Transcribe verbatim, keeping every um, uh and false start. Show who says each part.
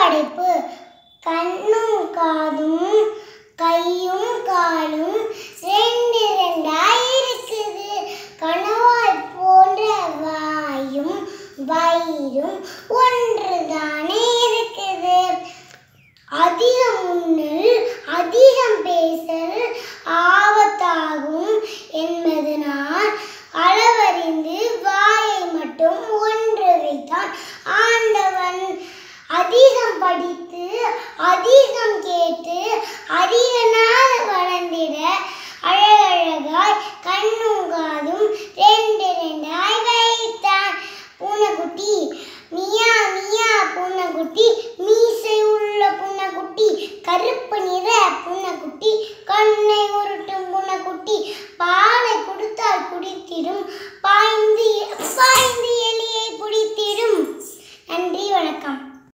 Speaker 1: படைப்பு. கண்ணும் காதும் கையும் காலும் ரெண்டு ரெண்டாய் இருக்குது. கணவாய் போன்ற வாயும் வயிறும்